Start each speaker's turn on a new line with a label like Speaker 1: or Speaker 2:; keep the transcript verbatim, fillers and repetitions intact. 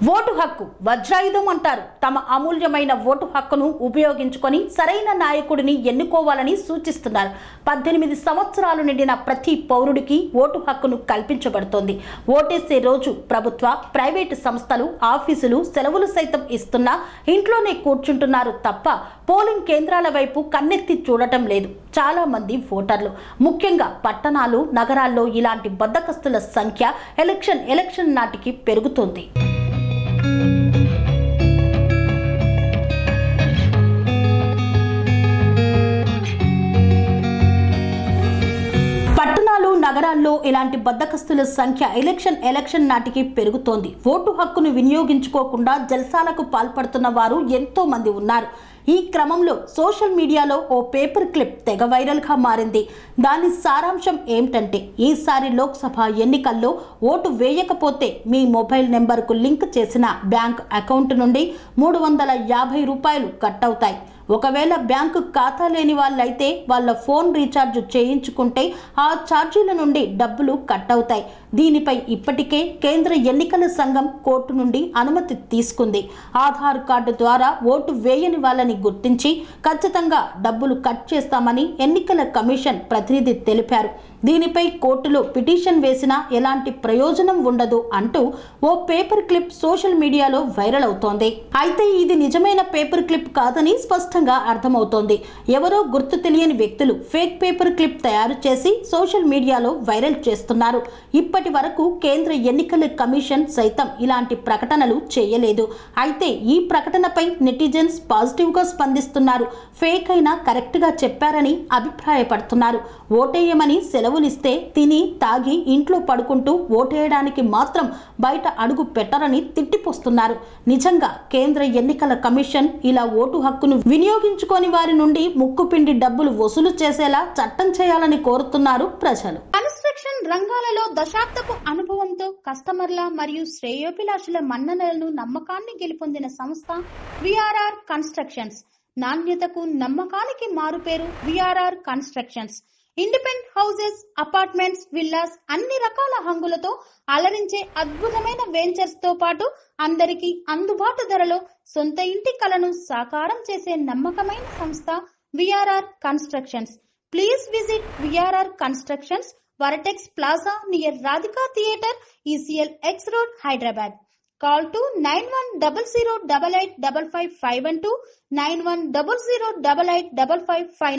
Speaker 1: Vote హక్కు వజ్రాయుధం అంటారు. తమ అమూల్యమైన ఓటు హక్కును ఉపయోగించుకొని సరైన నాయకుడిని ఎన్నుకోవాలని సూచిస్తున్నారు. పద్దెనిమిది సంవత్సరాలు నిండిన ప్రతి పౌరుడికి ఓటు హక్కును కల్పించబడుతోంది. ఓటేసే రోజు ప్రభుత్వ, ప్రైవేటు సంస్థలు, ఆఫీసులు సెలవులు సైతం ఇస్తున్నా ఇంట్లోనే కూర్చుంటున్నారు తప్ప పోలింగ్ కేంద్రాల వైపు కన్నెత్తి చూడటం లేదు చాలా మంది ఓటర్లు. ముఖ్యంగా పట్టణాలు, నగరాల్లో ఇలాంటి బద్దకస్తుల సంఖ్య ఎలక్షన్ ఎలక్షన్ నాటికి పెరుగుతోంది. పట్టణాలు, నగరాల్లో ఇలాంటి బద్దకస్తుల సంఖ్య ఎలక్షన్ ఎలక్షన్ నాటికి పెరుగుతోంది. ఓటు హక్కును వినియోగించుకోకుండా జల్సాలకు పాల్పడుతున్న వారు ఎంతో మంది ఉన్నారు. ఈ క్రమంలో సోషల్ మీడియాలో ఓ పేపర్ క్లిప్ తెగ వైరల్గా మారింది. దాని సారాంశం ఏమిటంటే, ఈసారి లోక్సభ ఎన్నికల్లో ఓటు వేయకపోతే మీ మొబైల్ నెంబర్కు లింక్ చేసిన బ్యాంక్ అకౌంట్ నుండి మూడు వందల యాభై రూపాయలు కట్ అవుతాయి. ఒకవేళ బ్యాంకు ఖాతా లేని వాళ్ళైతే వాళ్ళ ఫోన్ రీఛార్జ్ చేయించుకుంటే ఆ ఛార్జీల నుండి డబ్బులు కట్ అవుతాయి. దీనిపై ఇప్పటికే కేంద్ర ఎన్నికల సంఘం కోర్టు నుండి అనుమతి తీసుకుంది. ఆధార్ కార్డు ద్వారా ఓటు వేయని వాళ్ళని గుర్తించి ఖచ్చితంగా డబ్బులు కట్ చేస్తామని ఎన్నికల కమిషన్ ప్రతినిధి తెలిపారు. దీనిపై కోర్టులో పిటిషన్ వేసినా ఎలాంటి ప్రయోజనం ఉండదు అంటూ ఓ పేపర్ క్లిప్ సోషల్ మీడియాలో వైరల్ అవుతోంది. అయితే ఇది నిజమైన పేపర్ క్లిప్ కాదని స్పష్టంగా అర్థమవుతోంది. ఎవరో గుర్తు తెలియని వ్యక్తులు ఫేక్ పేపర్ క్లిప్ తయారు చేసి సోషల్ మీడియాలో వైరల్ చేస్తున్నారు. ఇప్పటి వరకు కేంద్ర ఎన్నికల కమిషన్ సైతం ఇలాంటి ప్రకటనలు చేయలేదు. అయితే ఈ ప్రకటనపై నెటిజన్స్ పాజిటివ్ గా స్పందిస్తున్నారు. ఫేక్ అయినా కరెక్ట్ గా చెప్పారని అభిప్రాయపడుతున్నారు. ఓటేయమని సెలవులిస్తే తిని తాగి ఇంట్లో పడుకుంటూ ఓటేయడానికి మాత్రం బయట అడుగు పెట్టరని తిట్టిపోస్తున్నారు. నిజంగా కేంద్ర ఎన్నికల కమిషన్ ఇలా ఓటు హక్కును వినియోగించుకోని వారి నుండి ముక్కుపిండి డబ్బులు వసూలు చేసేలా చట్టం చేయాలని కోరుతున్నారు ప్రజలు.
Speaker 2: కన్స్ట్రక్షన్ రంగాలలో దశాబ్దపు అనుభవంతో కస్టమర్ల మరియు శ్రేయోభిలాషుల మన్ననలను, నమ్మకాన్ని గెలుపొందిన సంస్థ విఆర్ఆర్ కన్స్ట్రక్షన్స్. నాణ్యతకు, నమ్మకానికి మారుపేరు VRR constructions. Independent houses, apartments, villas అన్ని రకాల హంగులతో అలరించే అద్భుతమైన వెంచర్స్ తో పాటు అందరికీ అందుబాటు ధరలో సొంత ఇంటి కలను సాకారం చేసే నమ్మకమైన సంస్థ VRR constructions. Please visit VRR constructions, Varatex Plaza near Radhika Theatre, E C L X Road, Hyderabad. Call to nine one zero zero eight eight five five five one two, nine one zero zero eight eight five five five.